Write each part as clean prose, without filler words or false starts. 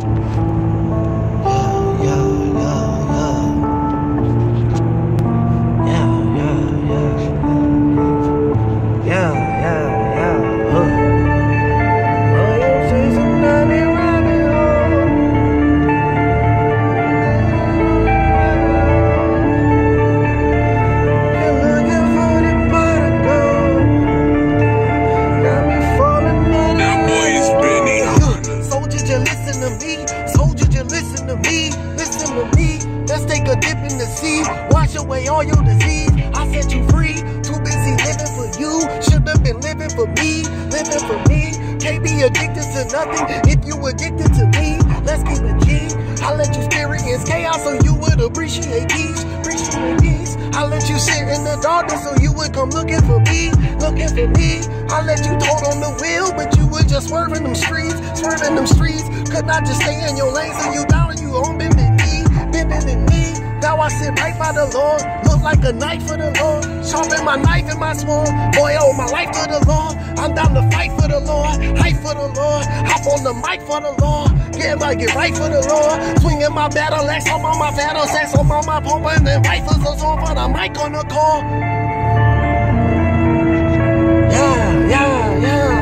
Let's take a dip in the sea, wash away all your disease. I set you free, too busy living for you. Should've been living for me, living for me. Can't be addicted to nothing if you addicted to me. Let's keep it G. I let you experience chaos so you would appreciate peace, appreciate peace. I let you sit in the darkness so you would come looking for me, looking for me. I let you tote on the wheel, but you would just swerve in them streets, swerving them streets. Could not just stay in your lane, so you down and you on bending knee, bending knee. Now I sit right by the Lord, look like a knife for the Lord. Sharpen my knife and my sword, boy, owe my life to the Lord. I'm down to fight for the Lord, hype for the Lord. Hop on the mic for the Lord, get right for the Lord. Swinging my battle axe, I'm on my battle sex, I'm on my pump, and then rifles are on for the mic on the call. Yeah.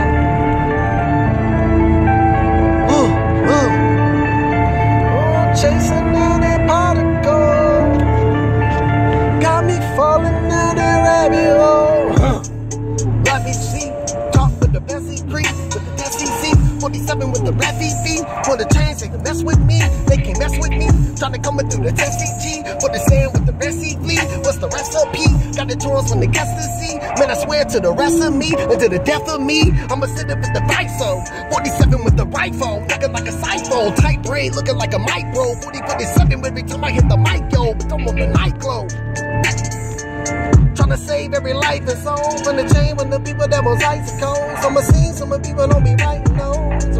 Chasing down that pot of gold, got me falling down that rabbit hole. Let me see, talk with the Bessie Creek, with the SEC, 47 with the FEC. For the chains, they can mess with me, they can't mess with me. Trying to come through the TCG, for the sand with the recipe. What's the recipe? Got the tours from the guests to see. Man, I swear to the rest of me, and to the death of me, I'ma sit up with the Viso, 47 with the rifle, looking like a cypher, tight braid, looking like a micro, 47 every time I hit the mic, yo, but I'm on the nightclub. Tryna save every life and soul from the chain with the people that was icicles. I'ma see some of people don't be writing those.